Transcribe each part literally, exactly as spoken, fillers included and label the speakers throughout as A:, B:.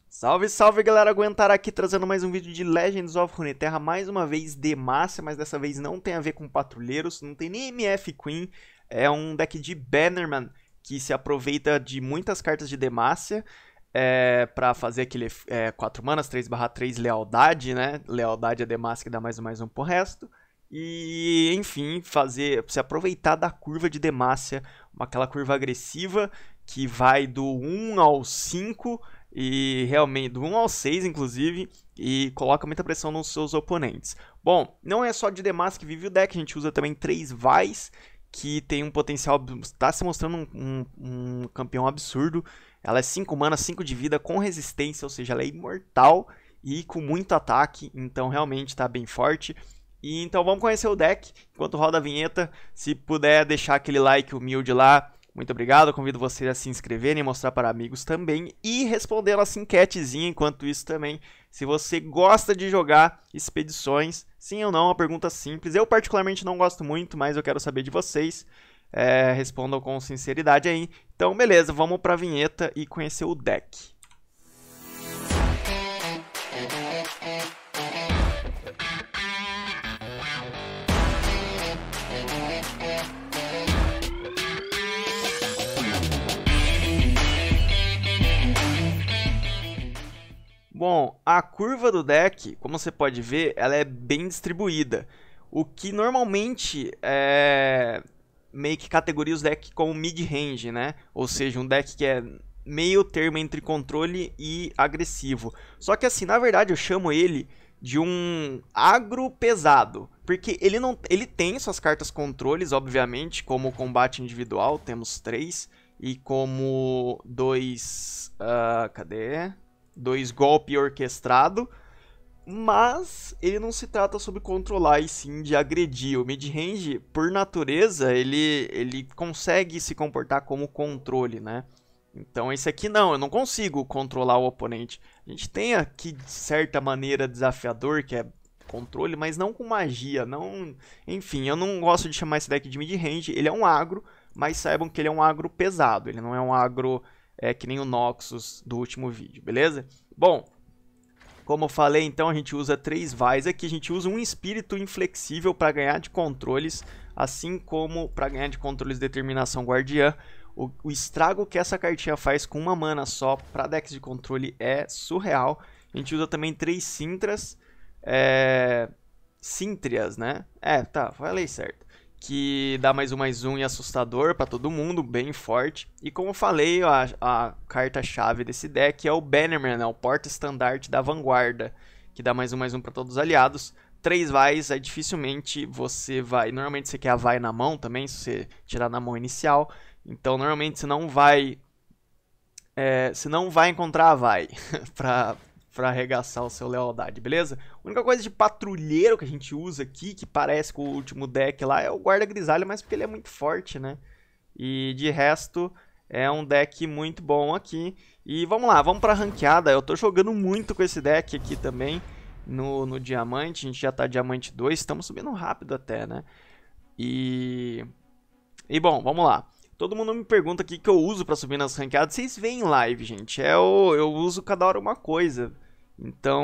A: Salve, salve galera, Aguentar aqui trazendo mais um vídeo de Legends of Runeterra, mais uma vez Demacia, mas dessa vez não tem a ver com patrulheiros, não tem nem M F Queen, é um deck de Bannerman que se aproveita de muitas cartas de Demacia é, para fazer aquele é, quatro manas, três barra três lealdade, né? Lealdade a Demacia que dá mais um mais um pro resto. E, enfim, fazer, se aproveitar da curva de Demacia, aquela curva agressiva que vai do um ao cinco e realmente do um ao seis, inclusive, e coloca muita pressão nos seus oponentes. Bom, não é só de Demacia que vive o deck, a gente usa também três Vais, que tem um potencial, está se mostrando um, um, um campeão absurdo. Ela é cinco mana, cinco de vida, com resistência, ou seja, ela é imortal e com muito ataque, então realmente está bem forte. E então vamos conhecer o deck, enquanto roda a vinheta. Se puder deixar aquele like humilde lá, muito obrigado. Convido vocês a se inscreverem e mostrar para amigos também. E responder a nossa enquetezinha enquanto isso também. Se você gosta de jogar expedições, sim ou não, uma pergunta simples. Eu particularmente não gosto muito, mas eu quero saber de vocês. É, respondam com sinceridade aí. Então beleza, vamos para a vinheta e conhecer o deck. Bom, a curva do deck, como você pode ver, ela é bem distribuída. O que normalmente é meio que categoria os decks como mid-range, né? Ou seja, um deck que é meio termo entre controle e agressivo. Só que assim, na verdade eu chamo ele de um agro pesado. Porque ele, não, ele tem suas cartas controles, obviamente, como combate individual, temos três. E como dois... Uh, cadê? Dois golpe orquestrado, mas ele não se trata sobre controlar e sim de agredir. O mid-range, por natureza, ele, ele consegue se comportar como controle, né? Então esse aqui não, eu não consigo controlar o oponente. A gente tem aqui, de certa maneira, desafiador, que é controle, mas não com magia, não... Enfim, eu não gosto de chamar esse deck de mid-range, ele é um agro, mas saibam que ele é um agro pesado, ele não é um agro... É que nem o Noxus do último vídeo, beleza? Bom, como eu falei, então a gente usa três Vais aqui. A gente usa um espírito inflexível para ganhar de controles, assim como para ganhar de controles determinação guardiã. O, o estrago que essa cartinha faz com uma mana só para decks de controle é surreal. A gente usa também três Sintras, é... Sintrias, né? É, tá, falei certo. Que dá mais um mais um e assustador para todo mundo, bem forte. E como eu falei, a, a carta-chave desse deck é o Bannerman, né? O porta-estandarte da vanguarda, que dá mais um mais um para todos os aliados. Três Vais, aí dificilmente você vai... Normalmente você quer a Vai na mão também, se você tirar na mão inicial. Então normalmente você não vai... É, você não vai encontrar a Vai para... para arregaçar o seu lealdade, beleza? A única coisa de patrulheiro que a gente usa aqui, que parece com o último deck lá, é o guarda grisalho, mas porque ele é muito forte, né? E de resto, é um deck muito bom aqui. E vamos lá, vamos pra ranqueada. Eu tô jogando muito com esse deck aqui também, no, no diamante. A gente já tá diamante dois, estamos subindo rápido até, né? E... E bom, vamos lá. Todo mundo me pergunta o que, que eu uso pra subir nas ranqueadas. Vocês veem em live, gente. É o, eu uso cada hora uma coisa. Então,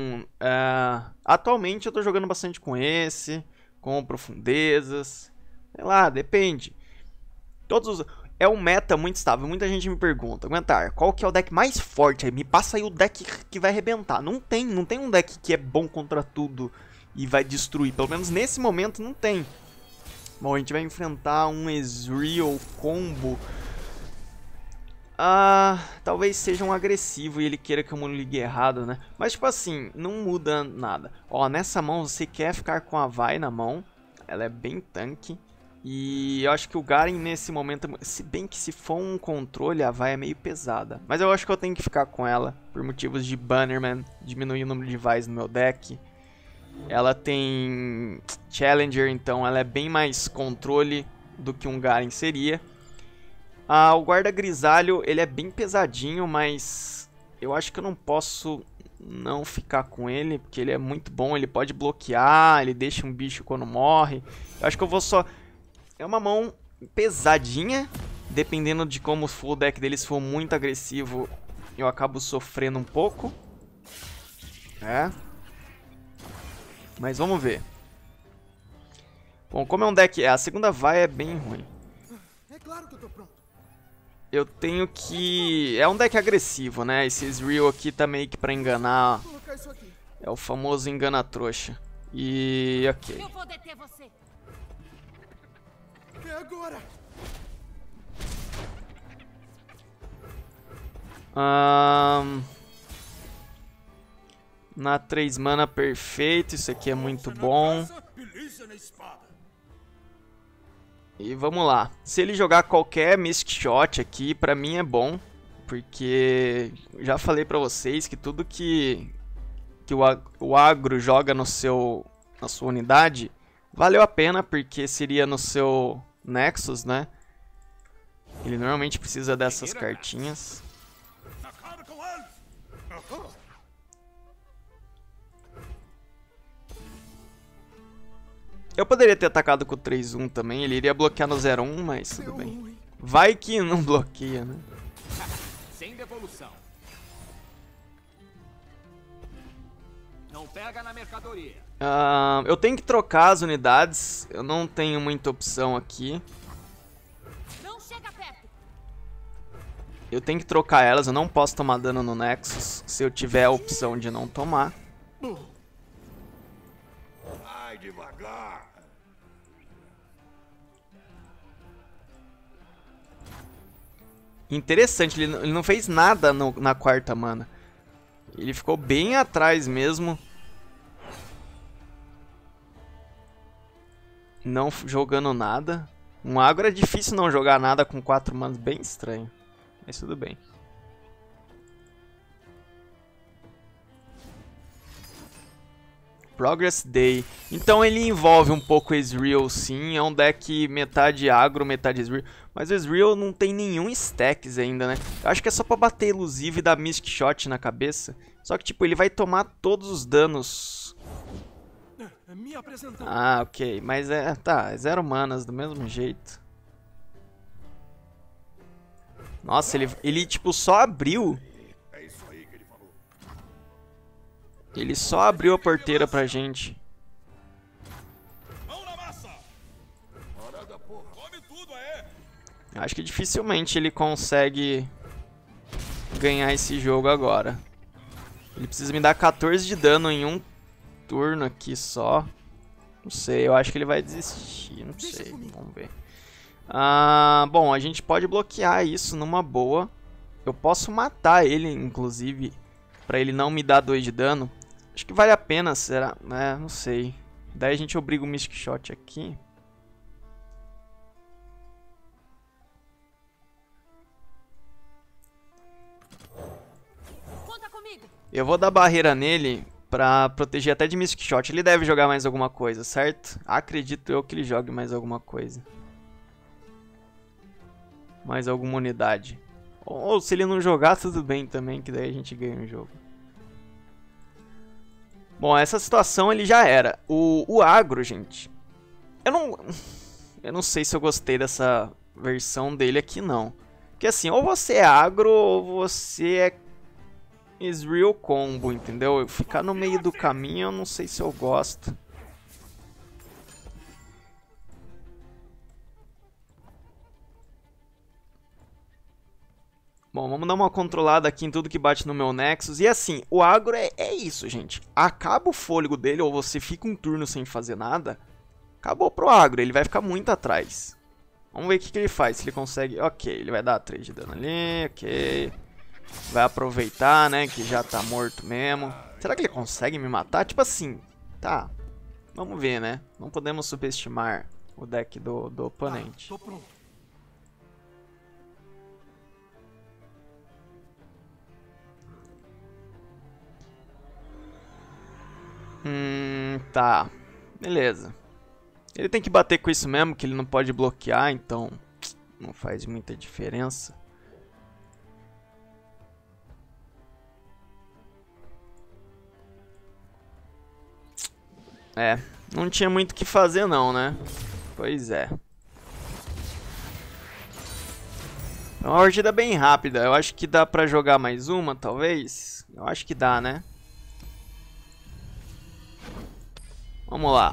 A: é, atualmente eu tô jogando bastante com esse, com profundezas. Sei lá, depende. Todos os, é um meta muito estável. Muita gente me pergunta, Aguentar, qual que é o deck mais forte? Aí me passa aí o deck que vai arrebentar. Não tem, não tem um deck que é bom contra tudo e vai destruir. Pelo menos nesse momento não tem. Bom, a gente vai enfrentar um Ezreal combo. Ah, talvez seja um agressivo e ele queira que eu ligue errado, né? Mas tipo assim, não muda nada. Ó, nessa mão você quer ficar com a Vai na mão. Ela é bem tanque. E eu acho que o Garen nesse momento... Se bem que se for um controle, a Vai é meio pesada. Mas eu acho que eu tenho que ficar com ela. Por motivos de Bannerman. Diminuir o número de Vais no meu deck. Ela tem Challenger, então ela é bem mais controle do que um Garen seria. Ah, o guarda grisalho, ele é bem pesadinho, mas eu acho que eu não posso não ficar com ele, porque ele é muito bom, ele pode bloquear, ele deixa um bicho quando morre. Eu acho que eu vou só... É uma mão pesadinha, dependendo de como for o deck dele, se for muito agressivo, eu acabo sofrendo um pouco. É. Mas vamos ver. Bom, como é um deck... A segunda vai é bem ruim.
B: É claro que eu tô pronto.
A: Eu tenho que... É um deck agressivo, né? Esse Ezreal aqui tá meio que pra enganar.
B: Vou colocar isso aqui.
A: É o famoso engana-trouxa. E... ok.
C: Eu vou deter você.
B: É agora.
A: Um... Na três mana, perfeito. Isso aqui é muito bom. E vamos lá. Se ele jogar qualquer Mystic Shot aqui, pra mim é bom. Porque já falei pra vocês que tudo que, que o, ag o agro joga no seu, na sua unidade valeu a pena, porque seria no seu Nexus, né? Ele normalmente precisa dessas cartinhas. Eu poderia ter atacado com o três um também, ele iria bloquear no zero um, mas tudo bem. Vai que não bloqueia, né?
D: Sem devolução. Não pega na mercadoria.
A: Uh, eu tenho que trocar as unidades, eu não tenho muita opção aqui.
C: Não chega perto.
A: Eu tenho que trocar elas, eu não posso tomar dano no Nexus se eu tiver a opção de não tomar.
B: Vai devagar.
A: Interessante, ele, ele não fez nada no, na quarta mana. Ele ficou bem atrás mesmo. Não jogando nada. Um agro é difícil não jogar nada com quatro manas, bem estranho. Mas tudo bem. Progress Day. Então ele envolve um pouco Ezreal, sim. É um deck metade agro, metade Ezreal. Mas o Ezreal não tem nenhum stacks ainda, né? Eu acho que é só pra bater elusivo e dar Mystic Shot na cabeça. Só que, tipo, ele vai tomar todos os danos.
B: Me apresentando.
A: Ah, ok. Mas é... Tá, é zero manas do mesmo jeito. Nossa, ele, ele tipo, só abriu... Ele só abriu a porteira pra gente. Acho que dificilmente ele consegue ganhar esse jogo agora. Ele precisa me dar quatorze de dano em um turno aqui só. Não sei, eu acho que ele vai desistir. Não sei, vamos ver. Ah, bom, a gente pode bloquear isso numa boa. Eu posso matar ele, inclusive, pra ele não me dar dois de dano. Acho que vale a pena, será? É, não sei. Daí a gente obriga o Mystic Shot aqui.
C: Conta comigo.
A: Eu vou dar barreira nele pra proteger até de Mystic Shot. Ele deve jogar mais alguma coisa, certo? Acredito eu que ele jogue mais alguma coisa. Mais alguma unidade. Ou, ou se ele não jogar, tudo bem também, que daí a gente ganha o jogo. Bom, essa situação ele já era. O, o agro, gente. Eu não... Eu não sei se eu gostei dessa versão dele aqui, não. Porque assim, ou você é agro, ou você é Ezreal combo, entendeu? Ficar no meio do caminho, eu não sei se eu gosto. Bom, vamos dar uma controlada aqui em tudo que bate no meu Nexus. E assim, o agro é, é isso, gente. Acaba o fôlego dele, ou você fica um turno sem fazer nada. Acabou pro agro, ele vai ficar muito atrás. Vamos ver o que, que ele faz, se ele consegue... Ok, ele vai dar três de dano ali, ok. Vai aproveitar, né, que já tá morto mesmo. Será que ele consegue me matar? Tipo assim, tá. Vamos ver, né. Não podemos subestimar o deck do, do oponente.
B: Tô pronto.
A: Hum, tá. Beleza. Ele tem que bater com isso mesmo, que ele não pode bloquear, então não faz muita diferença. É, não tinha muito o que fazer não, né? Pois é. É uma partida bem rápida. Eu acho que dá pra jogar mais uma, talvez. Eu acho que dá, né? Vamos lá.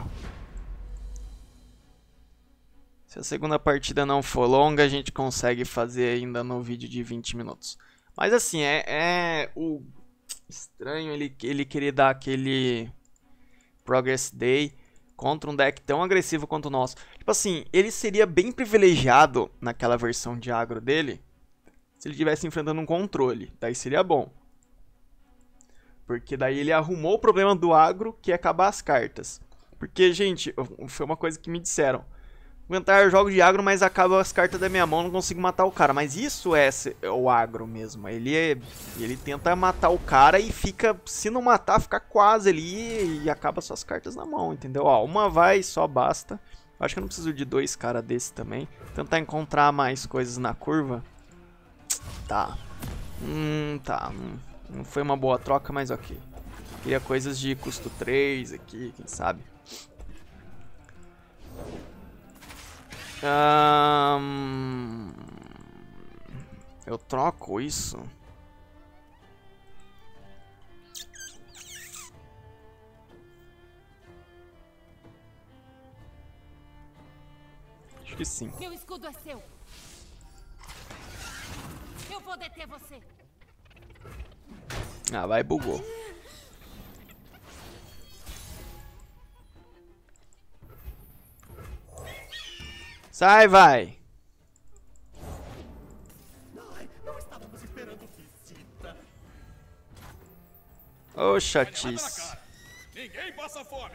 A: Se a segunda partida não for longa, a gente consegue fazer ainda no vídeo de vinte minutos. Mas assim, é, é o estranho ele, ele querer dar aquele Progress Day contra um deck tão agressivo quanto o nosso. Tipo assim, ele seria bem privilegiado naquela versão de agro dele se ele estivesse enfrentando um controle. Daí seria bom. Porque daí ele arrumou o problema do agro, que é acabar as cartas. Porque, gente, foi uma coisa que me disseram. Aguentar jogos de agro, mas acaba as cartas da minha mão, não consigo matar o cara. Mas isso é o agro mesmo. Ele, é, ele tenta matar o cara e fica, se não matar, fica quase ali e acaba suas cartas na mão, entendeu? Ó, uma vai, só basta. Acho que eu não preciso de dois caras desse também. Tentar encontrar mais coisas na curva. Tá. Hum, tá. Hum, não foi uma boa troca, mas ok. Queria coisas de custo três aqui, quem sabe. Um, eu troco isso. Acho que sim.
C: Meu escudo é seu. Eu vou deter você.
A: Ah, vai, bugou. Sai, vai.
B: Não estávamos esperando visita.
A: Ô, chatice.
B: Ninguém passa fome.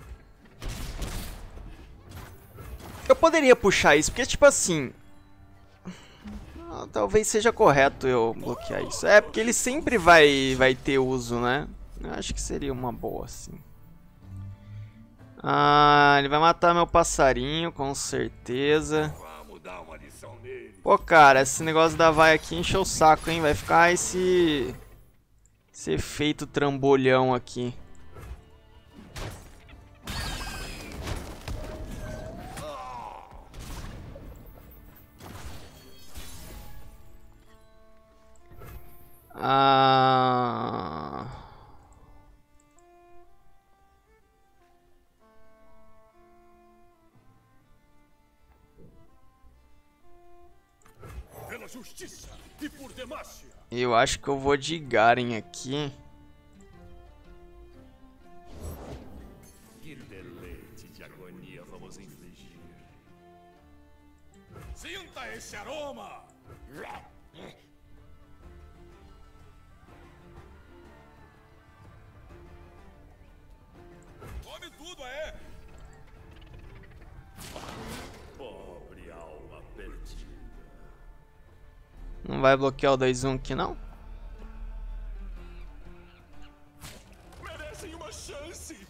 A: Eu poderia puxar isso, porque tipo assim... Ah, talvez seja correto eu bloquear isso. É, porque ele sempre vai, vai ter uso, né? Eu acho que seria uma boa, assim. Ah, ele vai matar meu passarinho, com certeza.
B: Vamos dar uma lição nele.
A: Pô, cara, esse negócio da vai aqui encheu o saco, hein? Vai ficar esse... Esse efeito trambolhão aqui. Ah...
B: Pela justiça e por Demacia.
A: Eu acho que eu vou de Garen aqui.
B: Que deleite de agonia vamos infligir. Sinta esse aroma! Come tudo, é? Pobre alma perdida.
A: Não vai bloquear o dois um aqui, não?
B: Merecem uma chance.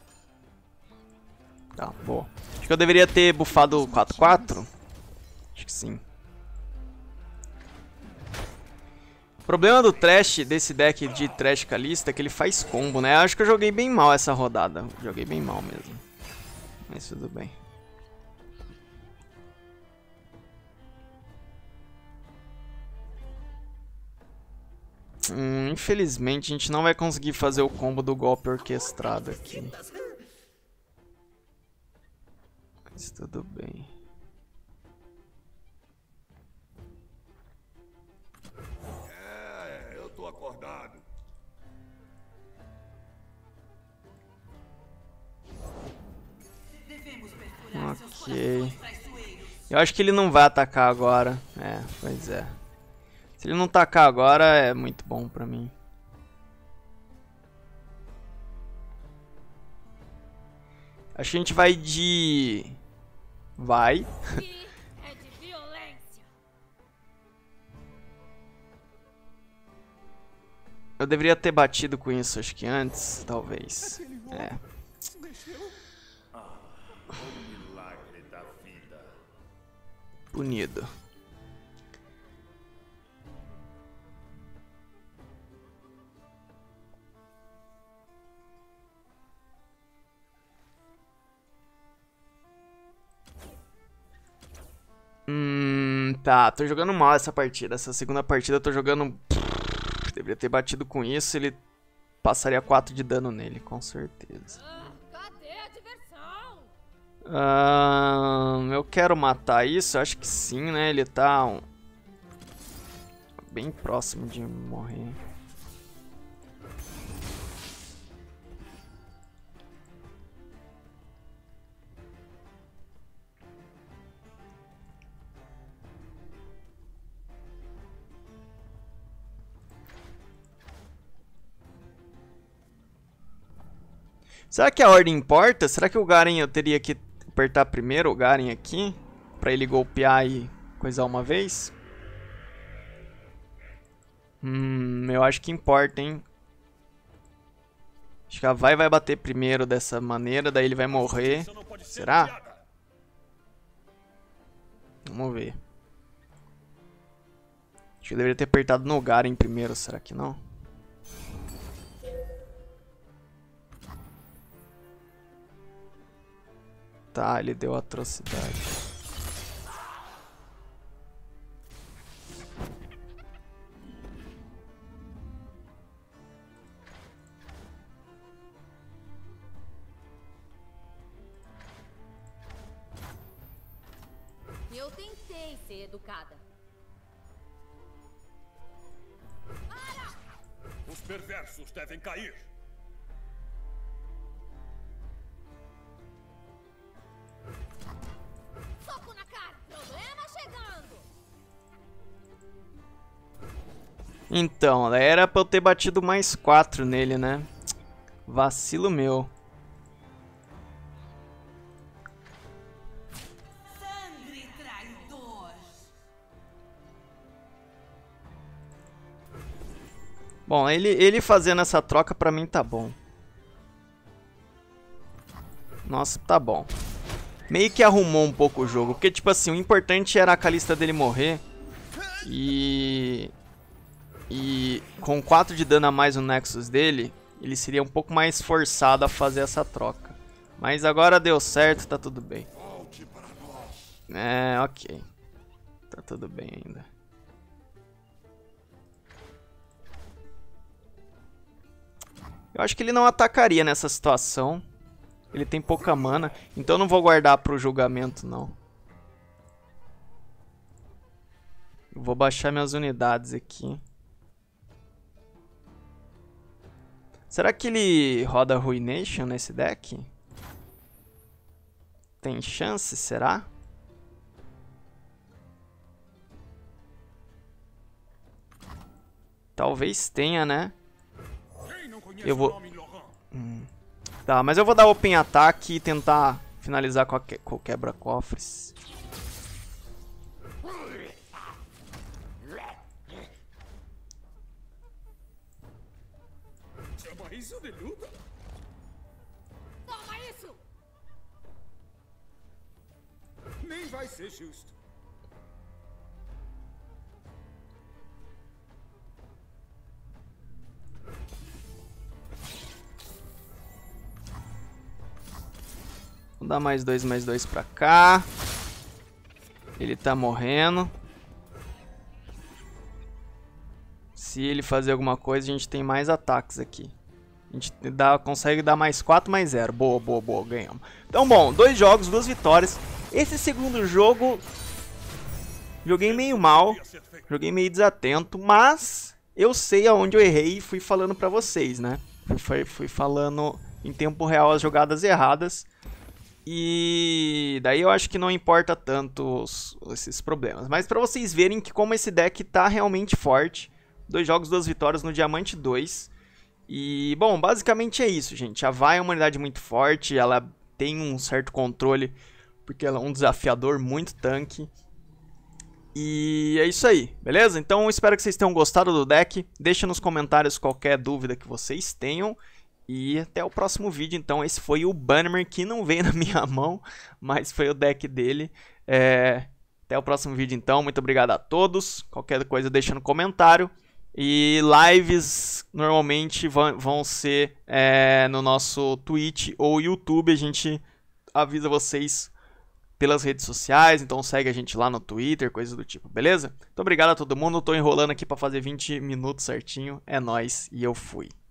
A: Tá, boa. Acho que eu deveria ter buffado o quatro quatro. Acho que sim. O problema do Trash, desse deck de Trash Kalista, é que ele faz combo, né? Acho que eu joguei bem mal essa rodada. Joguei bem mal mesmo. Mas tudo bem. Hum, infelizmente a gente não vai conseguir fazer o combo do golpe orquestrado aqui. Mas tudo bem.
B: É, eu tô acordado.
A: Ok. Eu acho que ele não vai atacar agora. É, pois é. Se ele não atacar agora, é muito bom pra mim. Acho que a gente vai de... Vai.
C: Aqui é de violência.
A: Eu deveria ter batido com isso, acho que antes, talvez. É.
B: O milagre da vida.
A: Punido. Hum, Tá, tô jogando mal essa partida. Essa segunda partida eu tô jogando... Deveria ter batido com isso, ele passaria quatro de dano nele, com certeza.
C: Ah, cadê a diversão?
A: Ahn, eu quero matar isso? Acho que sim, né? Ele tá um... bem próximo de morrer. Será que a ordem importa? Será que o Garen eu teria que apertar primeiro o Garen aqui? Pra ele golpear e coisar uma vez? Hum, eu acho que importa, hein? Acho que a Vai vai bater primeiro dessa maneira, daí ele vai morrer. Será? Vamos ver. Acho que eu deveria ter apertado no Garen primeiro, será que não? Tá, ele deu atrocidade.
C: Eu tentei ser educada.
B: Os perversos devem cair.
C: Soco na cara! Problema chegando!
A: Então, era pra eu ter batido mais quatro nele, né? Vacilo meu.
C: Sangue traidor!
A: Bom, ele, ele fazendo essa troca pra mim tá bom. Nossa, tá bom. Meio que arrumou um pouco o jogo. Porque, tipo assim, o importante era a Kalista dele morrer. E... E com quatro de dano a mais no Nexus dele, ele seria um pouco mais forçado a fazer essa troca. Mas agora deu certo, tá tudo bem. É, ok. Tá tudo bem ainda. Eu acho que ele não atacaria nessa situação. Ele tem pouca mana, então eu não vou guardar pro julgamento, não. Eu vou baixar minhas unidades aqui. Será que ele roda Ruination nesse deck? Tem chance, será? Talvez tenha, né? Eu vou... Hum. Tá, mas eu vou dar open ataque e tentar finalizar com, a que... com o quebra-cofres.
B: Chama isso de luta?
C: Toma isso!
B: Nem vai ser justo.
A: Vou dar mais dois, mais dois pra cá. Ele tá morrendo. Se ele fazer alguma coisa, a gente tem mais ataques aqui. A gente dá, consegue dar mais quatro, mais zero. Boa, boa, boa, ganhamos. Então, bom, dois jogos, duas vitórias. Esse segundo jogo, joguei meio mal. Joguei meio desatento, mas eu sei aonde eu errei e fui falando pra vocês, né? Fui, fui falando em tempo real as jogadas erradas. E daí eu acho que não importa tanto os, esses problemas. Mas pra vocês verem que como esse deck tá realmente forte. Dois jogos, duas vitórias no Diamante dois. E, bom, basicamente é isso, gente. A Vai é uma unidade muito forte. Ela tem um certo controle, porque ela é um desafiador muito tanque. E é isso aí, beleza? Então espero que vocês tenham gostado do deck. Deixa nos comentários qualquer dúvida que vocês tenham. E até o próximo vídeo. Então esse foi o Bannerman, que não veio na minha mão, mas foi o deck dele. É... Até o próximo vídeo então. Muito obrigado a todos. Qualquer coisa deixa no comentário. E lives normalmente vão, vão ser é, no nosso Twitch ou YouTube. A gente avisa vocês pelas redes sociais, então segue a gente lá no Twitter, coisa do tipo, beleza? Muito obrigado a todo mundo, tô enrolando aqui pra fazer vinte minutos certinho, é nóis e eu fui.